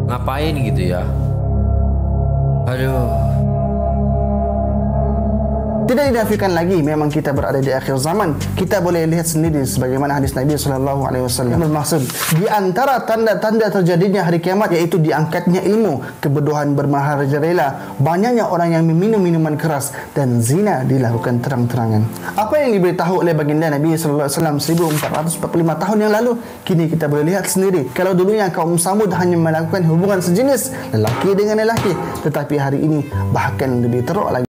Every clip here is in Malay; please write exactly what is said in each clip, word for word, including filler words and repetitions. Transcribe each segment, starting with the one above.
Ngapain gitu ya? Aduh. Tidak dinafikan lagi memang kita berada di akhir zaman. Kita boleh lihat sendiri sebagaimana hadis Nabi sallallahu alaihi wasallam bermaksud di antara tanda-tanda terjadinya hari kiamat yaitu diangkatnya ilmu, kebodohan bermaharajalela, banyaknya orang yang meminum minuman keras dan zina dilakukan terang-terangan. Apa yang diberitahu oleh baginda Nabi sallallahu alaihi wasallam seribu empat ratus empat puluh lima tahun yang lalu, kini kita boleh lihat sendiri. Kalau dulunya kaum Samud hanya melakukan hubungan sejenis lelaki dengan lelaki, tetapi hari ini bahkan lebih teruk lagi.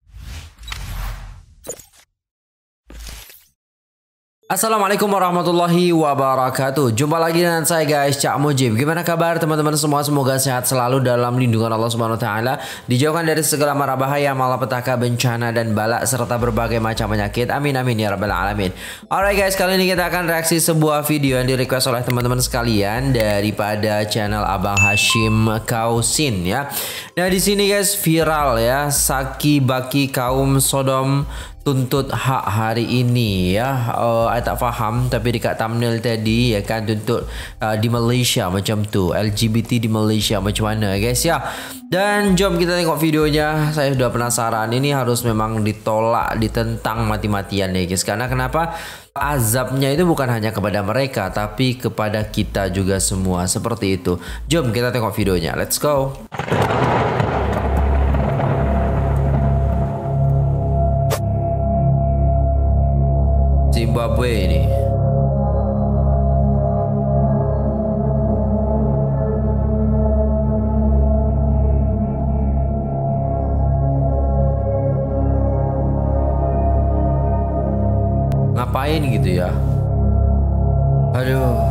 Assalamualaikum warahmatullahi wabarakatuh. Jumpa lagi dengan saya guys, Cak Mujib. Gimana kabar teman-teman semua? Semoga sehat selalu dalam lindungan Allah Subhanahu wa taala, dijauhkan dari segala mara bahaya, malapetaka, bencana dan balak serta berbagai macam penyakit. Amin amin ya rabbal alamin. Alright guys, kali ini kita akan reaksi sebuah video yang di-request oleh teman-teman sekalian daripada channel Abang Hashim Kausin ya. Nah, di sini guys viral ya, Saki Baki kaum Sodom tuntut hak hari ini ya. uh, I tak faham tapi dekat thumbnail tadi ya kan tuntut uh, di Malaysia macam tu, L G B T di Malaysia macam mana guys ya. Dan jom kita tengok videonya. Saya sudah penasaran, ini harus memang ditolak, ditentang mati-matian ya guys. Karena kenapa? Azabnya itu bukan hanya kepada mereka tapi kepada kita juga semua, seperti itu. Jom kita tengok videonya, let's go. Zimbabwe ini. Ngapain gitu ya? Aduh.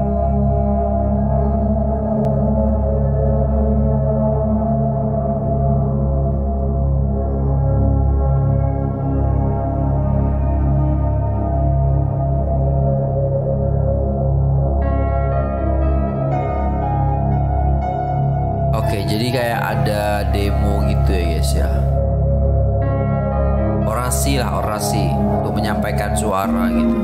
Oke, jadi kayak ada demo gitu ya guys ya. Orasi lah, orasi untuk menyampaikan suara gitu.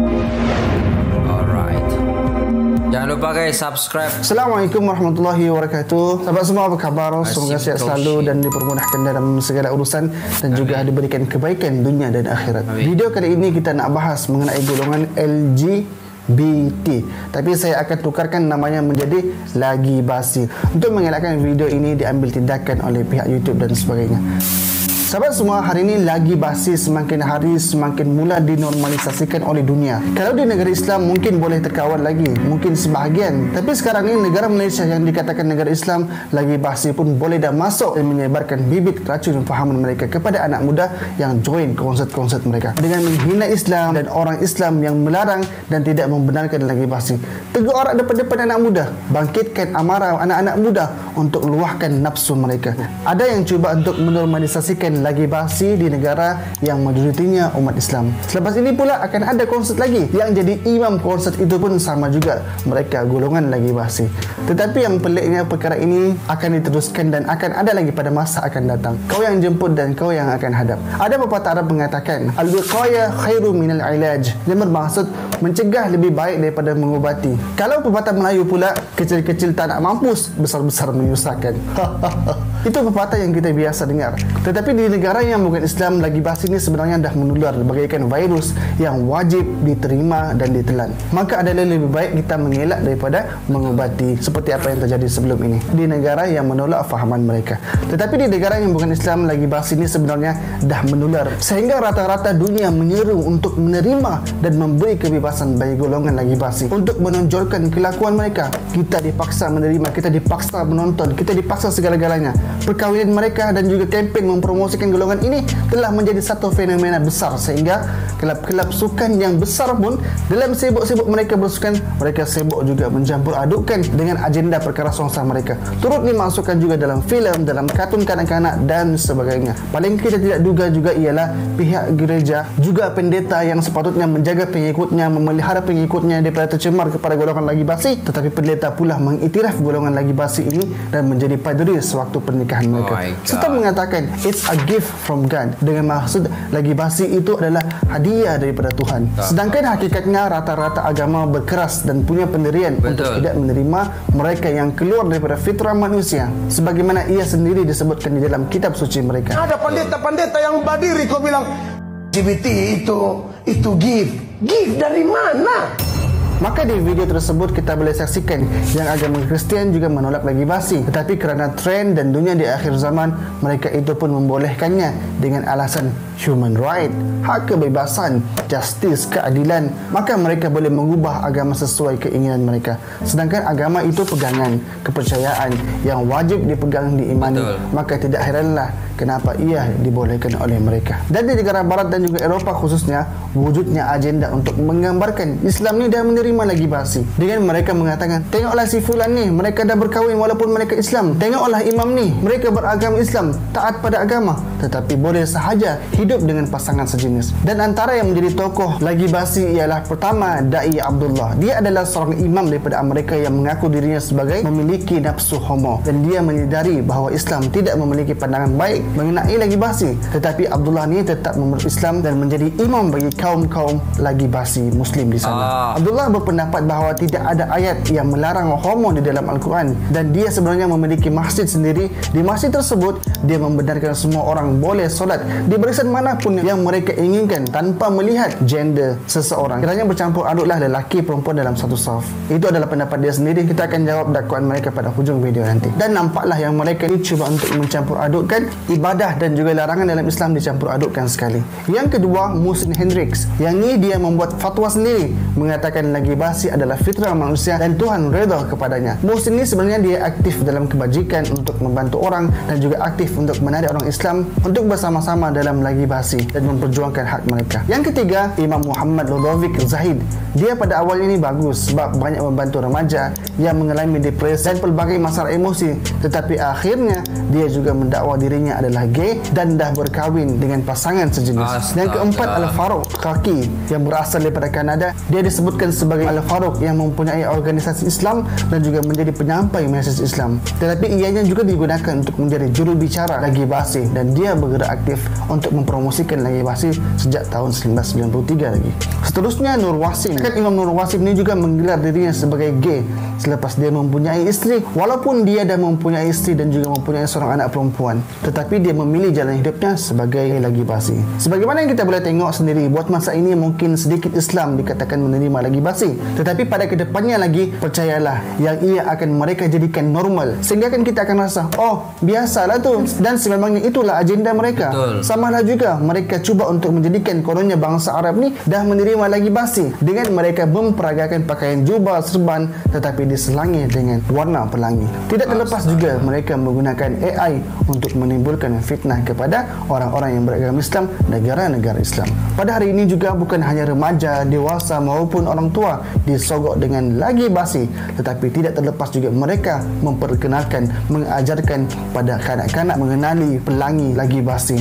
Alright. Jangan lupa guys subscribe. Assalamualaikum warahmatullahi wabarakatuh. Sahabat semua, apa kabar? Semoga sehat selalu dan dipermudahkan dalam segala urusan dan Amin. Juga diberikan kebaikan dunia dan akhirat. Amin. Video kali ini kita nak bahas mengenai golongan L G B T, tapi saya akan tukarkan namanya menjadi lagi basi untuk mengelakkan video ini diambil tindakan oleh pihak YouTube dan sebagainya. Sahabat semua, hari ini lagi basi semakin hari semakin mula dinormalisasikan oleh dunia. Kalau di negara Islam mungkin boleh terkawal lagi, mungkin sebahagian. Tapi sekarang ini negara Malaysia yang dikatakan negara Islam, lagi basi pun boleh dah masuk dan menyebarkan bibit racun fahaman mereka kepada anak muda yang join konsert-konsert mereka dengan menghina Islam dan orang Islam yang melarang dan tidak membenarkan lagi basi. Tegur orang depan-depan anak muda, bangkitkan amarah anak-anak muda untuk luahkan nafsu mereka. Ada yang cuba untuk menormalisasikan lagi basi di negara yang majoritinya umat Islam. Selepas ini pula akan ada konsert lagi yang jadi imam konsert itu pun sama juga, mereka golongan lagi basi. Tetapi yang peliknya perkara ini akan diteruskan dan akan ada lagi pada masa akan datang. Kau yang jemput dan kau yang akan hadap. Ada pepatah Arab mengatakan al-wiqayah khairu minal ilaj, yang bermaksud mencegah lebih baik daripada mengubati. Kalau pepatah Melayu pula, kecil-kecil tak nak mampus, besar-besar menyusahkan. Itu pepatah yang kita biasa dengar. Tetapi di negara yang bukan Islam, lagi basi ini sebenarnya dah menular bagaikan virus yang wajib diterima dan ditelan. Maka adalah lebih baik kita mengelak daripada mengubati, seperti apa yang terjadi sebelum ini di negara yang menolak fahaman mereka. Tetapi di negara yang bukan Islam, lagi basi ini sebenarnya dah menular sehingga rata-rata dunia menyeru untuk menerima dan memberi kebebasan bagi golongan lagi basi untuk menonjolkan kelakuan mereka. Kita dipaksa menerima, kita dipaksa menonton, kita dipaksa segala-galanya. Perkahwinan mereka dan juga kempen mempromosikan golongan ini telah menjadi satu fenomena besar sehingga kelab-kelab sukan yang besar pun dalam sibuk-sibuk mereka bersukan, mereka sibuk juga mencampur adukkan dengan agenda perkara songsa mereka. Turut dimasukkan juga dalam filem, dalam kartun kanak-kanak dan sebagainya. Paling kita tidak duga juga ialah pihak gereja juga pendeta yang sepatutnya menjaga pengikutnya, memelihara pengikutnya daripada tercemar kepada golongan lagi basi, tetapi pendeta pula mengiktiraf golongan lagi basi ini dan menjadi padri sewaktu pernikahan pernikahan mereka. Oh Serta mengatakan it's a gift from God, dengan maksud lagi basi itu adalah hadiah daripada Tuhan. Sedangkan hakikatnya rata-rata agama berkeras dan punya pendirian Betul. untuk tidak menerima mereka yang keluar daripada fitrah manusia, sebagaimana ia sendiri disebutkan di dalam kitab suci mereka. Ada pendeta-pendeta yang berdiri kau bilang L G B T itu itu gift. Gift dari mana? Maka di video tersebut kita boleh saksikan yang agama Kristian juga menolak lagi basi, tetapi kerana tren dan dunia di akhir zaman, mereka itu pun membolehkannya dengan alasan human right, hak kebebasan, justice, keadilan. Maka mereka boleh mengubah agama sesuai keinginan mereka. Sedangkan agama itu pegangan, kepercayaan yang wajib dipegang, diimani. Betul. Maka tidak heranlah kenapa ia dibolehkan oleh mereka. Dan di negara barat dan juga Eropah khususnya, wujudnya agenda untuk menggambarkan Islam ni dah menerima lagi basi, dengan mereka mengatakan, tengoklah si fulan ni, mereka dah berkahwin walaupun mereka Islam. Tengoklah imam ni, mereka beragama Islam, taat pada agama, tetapi boleh sahaja hidup dengan pasangan sejenis. Dan antara yang menjadi tokoh lagi basi ialah pertama, Dai Abdullah. Dia adalah seorang imam daripada Amerika yang mengaku dirinya sebagai memiliki nafsu homo, dan dia menyedari bahawa Islam tidak memiliki pandangan baik mengenai lagi basi. Tetapi Abdullah ni tetap memeluk Islam dan menjadi imam bagi kaum-kaum lagi basi Muslim di sana. Ah. Abdullah berpendapat bahawa tidak ada ayat yang melarang homo di dalam Al-Quran, dan dia sebenarnya memiliki masjid sendiri. Di masjid tersebut dia membenarkan semua orang boleh solat di barisan manapun yang mereka inginkan tanpa melihat gender seseorang. Kiranya bercampur aduklah lelaki perempuan dalam satu saf. Itu adalah pendapat dia sendiri. Kita akan jawab dakwaan mereka pada hujung video nanti. Dan nampaklah yang mereka ini cuba untuk mencampur adukkan ibadah dan juga larangan dalam Islam, dicampur adukkan sekali. Yang kedua, Muhsin Hendricks. Yang ni dia membuat fatwa sendiri, mengatakan lagi basi adalah fitrah manusia dan Tuhan redha kepadanya. Muhsin ni sebenarnya dia aktif dalam kebajikan untuk membantu orang, dan juga aktif untuk menarik orang Islam untuk bersama-sama dalam lagi basi dan memperjuangkan hak mereka. Yang ketiga, Imam Muhammad Ludovic Zahid. Dia pada awalnya ini bagus sebab banyak membantu remaja yang mengalami depresi dan pelbagai masalah emosi, tetapi akhirnya dia juga mendakwa dirinya adalah gay dan dah berkahwin dengan pasangan sejenis. Yang keempat, Al-Faruq Kaki yang berasal daripada Kanada. Dia disebutkan sebagai Al-Faruq yang mempunyai organisasi Islam dan juga menjadi penyampai mesej Islam, tetapi ianya juga digunakan untuk menjadi juru bicara lagi basi, dan dia bergerak aktif untuk mempromosikan lagi basi sejak tahun seribu sembilan ratus sembilan puluh tiga lagi. Seterusnya, Nur Wasim. Kan Imam Nur Wasim ini juga menggelar dirinya sebagai gay selepas dia mempunyai isteri. Walaupun dia dah mempunyai isteri dan juga mempunyai seorang anak perempuan, tetapi dia memilih jalan hidupnya sebagai lagi basi. Sebagaimana yang kita boleh tengok sendiri, buat masa ini mungkin sedikit Islam dikatakan menerima lagi basi, tetapi pada kedepannya lagi, percayalah yang ia akan mereka jadikan normal, sehingga kan kita akan rasa, oh biasalah tu, dan sememangnya itulah agenda mereka. Betul. Samalah juga mereka cuba untuk menjadikan kononnya bangsa Arab ni dah menerima lagi basi dengan mereka memperagakan pakaian jubah serban tetapi diselangi dengan warna pelangi. Tidak terlepas juga mereka menggunakan A I untuk menimbulkan fitnah kepada orang-orang yang beragama Islam, negara-negara Islam. Pada hari ini juga bukan hanya remaja, dewasa maupun orang tua disogok dengan lagi basi, tetapi tidak terlepas juga mereka memperkenalkan, mengajarkan pada kanak-kanak mengenali pelangi lagi basi.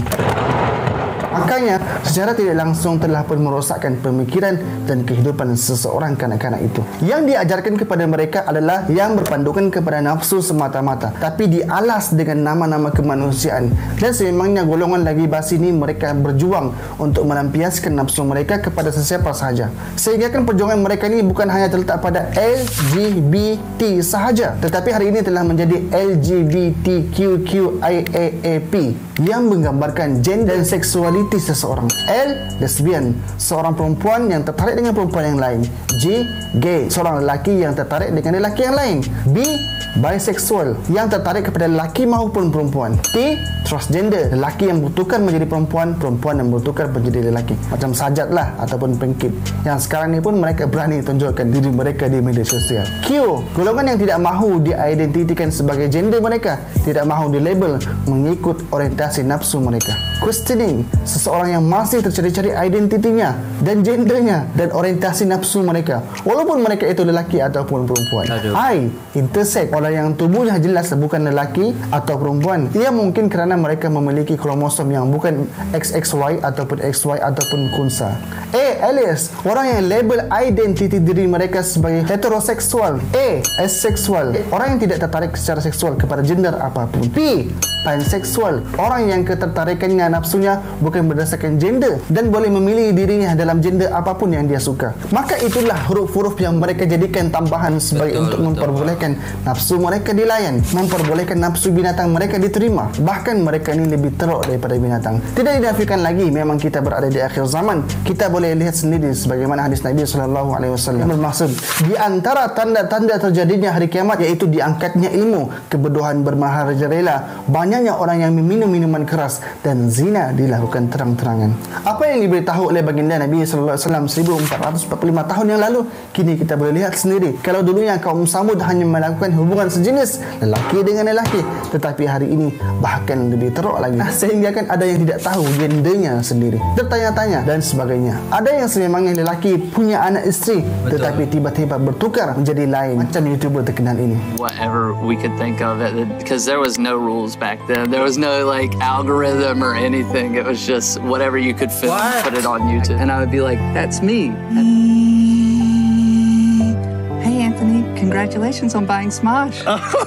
Makanya secara tidak langsung telah pun merosakkan pemikiran dan kehidupan seseorang kanak-kanak itu. Yang diajarkan kepada mereka adalah yang berpandukan kepada nafsu semata-mata, tapi dialas dengan nama-nama kemanusiaan. Dan sememangnya golongan lagi basi ini mereka berjuang untuk melampiaskan nafsu mereka kepada sesiapa sahaja. Sehingga kan perjuangan mereka ini bukan hanya terletak pada L G B T sahaja, tetapi hari ini telah menjadi L G B T Q Q I A A P yang menggambarkan gender dan seksualitas seseorang. L, lesbian, seorang perempuan yang tertarik dengan perempuan yang lain. J, gay, seorang lelaki yang tertarik dengan lelaki yang lain. B, bisexual, yang tertarik kepada lelaki maupun perempuan. T, transgender, lelaki yang bertukar menjadi perempuan, perempuan yang bertukar menjadi lelaki. Macam Sajat lah, ataupun Pengkit, yang sekarang ni pun mereka berani tunjukkan diri mereka di media sosial. Q, golongan yang tidak mahu diidentitikan sebagai gender mereka, tidak mahu dilabel mengikut orientasi nafsu mereka. Questioning, seseorang yang masih tercari-cari identitinya dan gendernya dan orientasi nafsu mereka, walaupun mereka itu lelaki ataupun perempuan. I, intersex, orang yang tubuhnya jelas bukan lelaki atau perempuan. Ia mungkin kerana mereka memiliki kromosom yang bukan X X Y ataupun X Y ataupun kunsa. A, alias, orang yang label identiti diri mereka sebagai heteroseksual. A, asexual, orang yang tidak tertarik secara seksual kepada gender apapun. P, pansexual, orang yang ketertarikannya nafsunya bukan berdasarkan gender dan boleh memilih dirinya dalam gender apapun yang dia suka. Maka itulah huruf-huruf yang mereka jadikan tambahan sebagai betul, untuk betul, memperbolehkan betul. nafsu mereka dilayan, memperbolehkan nafsu binatang mereka diterima. Bahkan mereka ini lebih teruk daripada binatang. Tidak dinafikan lagi memang kita berada di akhir zaman. Kita boleh lihat sendiri sebagaimana hadis Nabi sallallahu alaihi wasallam bermaksud di antara tanda-tanda terjadinya hari kiamat iaitu diangkatnya ilmu, kebodohan bermaharajalela, banyaknya orang yang meminum minuman keras dan zina dilakukan terang-terangan. Apa yang diberitahu oleh baginda Nabi sallallahu alaihi wasallam seribu empat ratus empat puluh lima tahun yang lalu, kini kita boleh lihat sendiri. Kalau dulunya kaum Samud hanya melakukan hubungan sejenis lelaki dengan lelaki, tetapi hari ini bahkan lebih teruk lagi, sehingga kan ada yang tidak tahu gendernya sendiri, tertanya-tanya dan sebagainya. Ada yang sememangnya lelaki punya anak isteri, betul, tetapi tiba-tiba bertukar menjadi lain, macam YouTuber terkenal ini. Whatever we could think of it, because there was no rules back then. There was no like algorithm or anything. It was just whatever you could film, what? put it on YouTube, and I would be like, "That's me." And hey Anthony, congratulations on buying Smosh.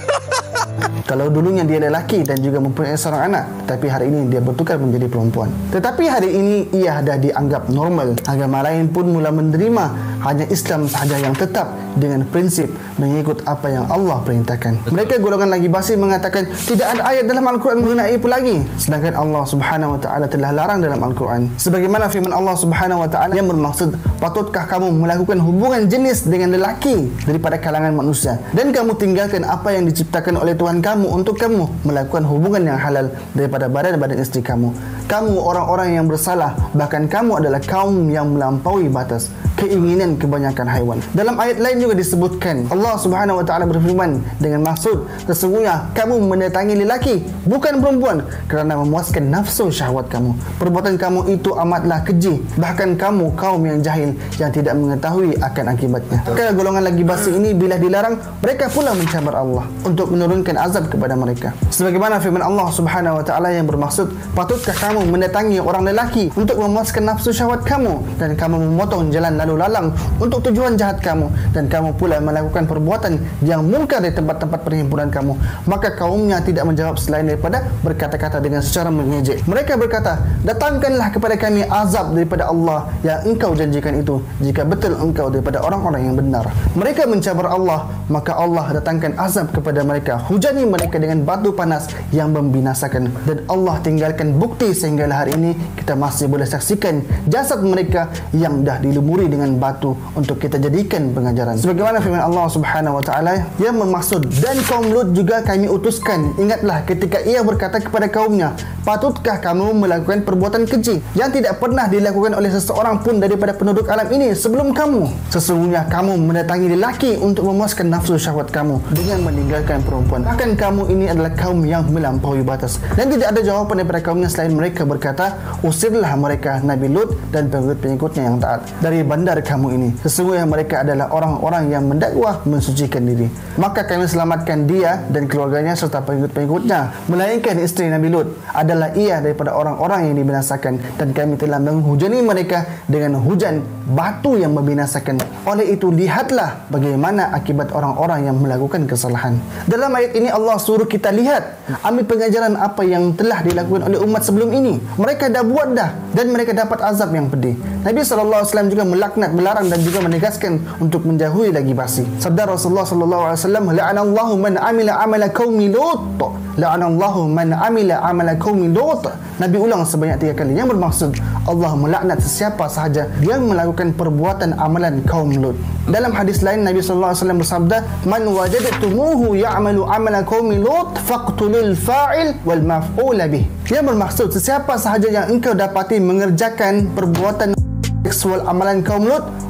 Kalau dulunya dia lelaki dan juga mempunyai seorang anak, tetapi hari ini dia bertukar menjadi perempuan. Tetapi hari ini ia dah dianggap normal. Agama lain pun mula menerima. Hanya Islam sahaja yang tetap dengan prinsip mengikut apa yang Allah perintahkan. Mereka golongan lagi basi mengatakan tidak ada ayat dalam Al-Quran mengenai itu lagi, sedangkan Allah Subhanahu wa taala telah larang dalam Al-Quran. Sebagaimana firman Allah Subhanahu wa taala yang bermaksud, patutkah kamu melakukan hubungan jenis dengan lelaki daripada kalangan manusia dan kamu tinggalkan apa yang diciptakan oleh Tuhan kamu untuk kamu melakukan hubungan yang halal daripada badan-badan isteri kamu. Kamu orang-orang yang bersalah, bahkan kamu adalah kaum yang melampaui batas, keinginan kebanyakan haiwan. Dalam ayat lain juga disebutkan, Allah Subhanahu wa taala berfirman dengan maksud, sesungguhnya kamu mendatangi lelaki bukan perempuan kerana memuaskan nafsu syahwat kamu. Perbuatan kamu itu amatlah keji, bahkan kamu kaum yang jahil yang tidak mengetahui akan akibatnya. Kalau golongan lagi basi ini bila dilarang, mereka pula mencabar Allah untuk menurunkan azab kepada mereka. Sebagaimana firman Allah Subhanahu wa taala yang bermaksud, patutkah kamu mendatangi orang lelaki untuk memuaskan nafsu syahwat kamu dan kamu memotong jalan lalu lalang untuk tujuan jahat kamu, dan kamu pula melakukan perbuatan yang mungkar di tempat-tempat perhimpunan kamu. Maka kaumnya tidak menjawab selain daripada berkata-kata dengan secara mengejek. Mereka berkata, datangkanlah kepada kami azab daripada Allah yang engkau janjikan itu, jika betul engkau daripada orang-orang yang benar. Mereka mencabar Allah, maka Allah datangkan azab kepada mereka, hujani mereka dengan batu panas yang membinasakan, dan Allah tinggalkan bukti sehinggalah hari ini kita masih boleh saksikan jasad mereka yang dah dilumuri dengan batu untuk kita jadikan pengajaran. Sebagaimana firman Allah Subhanahu wa taala yang bermaksud, dan kaum Lut juga kami utuskan, ingatlah ketika ia berkata kepada kaumnya, patutkah kamu melakukan perbuatan keji yang tidak pernah dilakukan oleh seseorang pun daripada penduduk alam ini sebelum kamu? Sesungguhnya kamu mendatangi lelaki untuk memuaskan nafsu syahwat kamu dengan meninggalkan perempuan. Bahkan kamu ini adalah kaum yang melampaui batas. Dan tidak ada jawapan daripada kaumnya selain mereka berkata, usirlah mereka Nabi Lut dan pengikut-pengikutnya yang taat dari bandar kamu ini. Sesungguhnya mereka adalah orang-orang yang mendakwah mensucikan diri. Maka kami selamatkan dia dan keluarganya serta pengikut-pengikutnya, melainkan isteri Nabi Lut adalah ia daripada orang-orang yang dibinasakan, dan kami telah menghujani mereka dengan hujan batu yang membinasakan. Oleh itu lihatlah bagaimana akibat orang-orang yang melakukan kesalahan. Dalam ayat ini Allah suruh kita lihat, ambil pengajaran apa yang telah dilakukan oleh umat sebelum ini. Mereka dah buat dah dan mereka dapat azab yang pedih. Nabi sallallahu alaihi wasallam juga melaknat, melarang dan juga menegaskan untuk menjauhi lagi basi. Sabda Rasulullah sallallahu alaihi wasallam, la'anallahu man amila amala qaumi Lut. La'anallahu man amila amala qaumi Lut. Nabi ulang sebanyak tiga kali yang bermaksud Allah melaknat sesiapa sahaja yang melakukan perbuatan amalan kaum Lut. Dalam hadis lain Nabi sallallahu alaihi wasallam bersabda, man wajadtumuhu ya'malu amala qaumi Lut faqtulul fa'il wal maf'ul bih. Yang bermaksud sesiapa sahaja yang engkau dapati mengerjakan perbuatan seksual amalan kaum Lut,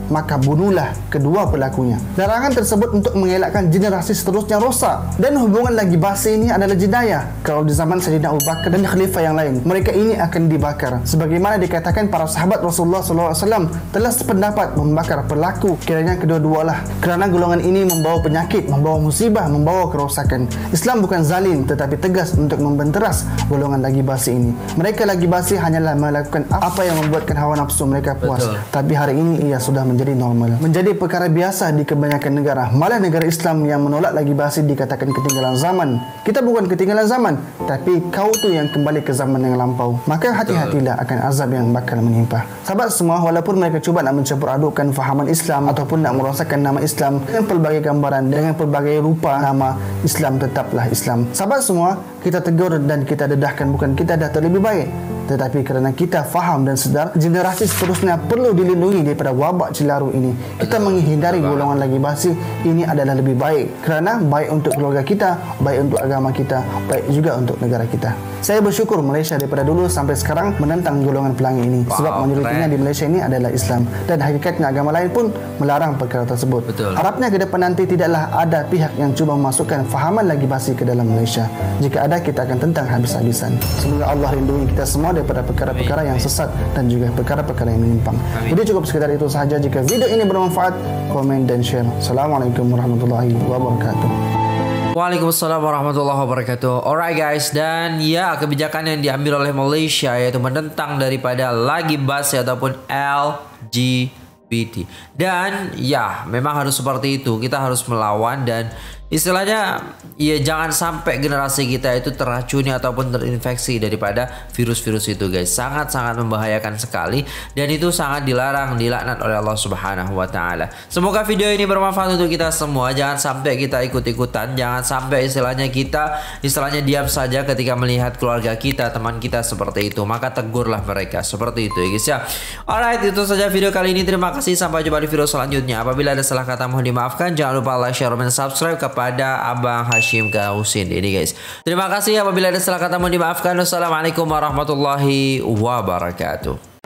maka bunuhlah kedua pelakunya. Larangan tersebut untuk mengelakkan generasi seterusnya rosak. Dan hubungan lagi basi ini adalah jenayah. Kalau di zaman Sayyidina Abu Bakar dan khalifah yang lain, mereka ini akan dibakar. Sebagaimana dikatakan para sahabat Rasulullah sallallahu alaihi wasallam telah sependapat membakar pelaku kiranya kedua-dualah, kerana golongan ini membawa penyakit, membawa musibah, membawa kerosakan. Islam bukan zalim tetapi tegas untuk membenteras golongan lagi basi ini. Mereka lagi basi hanyalah melakukan apa yang membuatkan hawa nafsu mereka puas. Betul. Tapi hari ini ia sudah menjadi normal, menjadi perkara biasa di kebanyakan negara. Malah negara Islam yang menolak lagi basi dikatakan ketinggalan zaman. Kita bukan ketinggalan zaman, tapi kau tu yang kembali ke zaman yang lampau. Maka hati-hatilah akan azab yang bakal menimpa. Sahabat semua, walaupun mereka cuba nak mencampur adukan fahaman Islam ataupun nak merosakkan nama Islam dengan pelbagai gambaran, dengan pelbagai rupa nama Islam, tetaplah Islam. Sahabat semua, kita tegur dan kita dedahkan bukan kita dah terlebih baik, tetapi kerana kita faham dan sedar generasi seterusnya perlu dilindungi daripada wabak celaru ini. Kita menghindari golongan lagi basi ini adalah lebih baik, kerana baik untuk keluarga kita, baik untuk agama kita, baik juga untuk negara kita. Saya bersyukur Malaysia daripada dulu sampai sekarang menentang golongan pelangi ini. Wow, sebab majoritinya di Malaysia ini adalah Islam, dan hakikatnya agama lain pun melarang perkara tersebut. Betul. Harapnya ke depan nanti tidaklah ada pihak yang cuba memasukkan fahaman lagi basi ke dalam Malaysia. Jika ada, kita akan tentang habis-habisan. Semoga Allah lindungi kita semua daripada perkara-perkara yang sesat dan juga perkara-perkara yang menyimpang. Jadi cukup sekedar itu sahaja. Jika video ini bermanfaat, komen dan share. Assalamualaikum warahmatullahi wabarakatuh. Waalaikumsalam warahmatullahi wabarakatuh. Alright guys, dan ya kebijakan yang diambil oleh Malaysia yaitu menentang daripada lagi basi ataupun L G B T. Dan ya memang harus seperti itu, kita harus melawan dan istilahnya ya jangan sampai generasi kita itu teracuni ataupun terinfeksi daripada virus-virus itu guys. Sangat-sangat membahayakan sekali dan itu sangat dilarang, dilaknat oleh Allah Subhanahu wa taala. Semoga video ini bermanfaat untuk kita semua. Jangan sampai kita ikut-ikutan, jangan sampai istilahnya kita istilahnya diam saja ketika melihat keluarga kita, teman kita seperti itu. Maka tegurlah mereka seperti itu ya guys ya. Alright, itu saja video kali ini. Terima kasih, sampai jumpa di video selanjutnya. Apabila ada salah kata mohon dimaafkan. Jangan lupa like, share, dan subscribe kepada Abang Hashim Kausin ini guys. Terima kasih. Apabila ada salah kata mohon dimaafkan. Wassalamualaikum warahmatullahi wabarakatuh.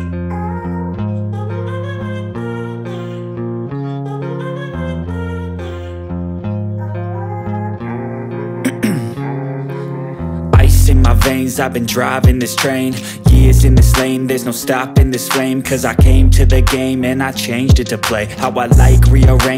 In my veins, I've been driving this train, years in this lane, there's no stopping this flame, cause I came to the game and I changed it to play how I like, rearrange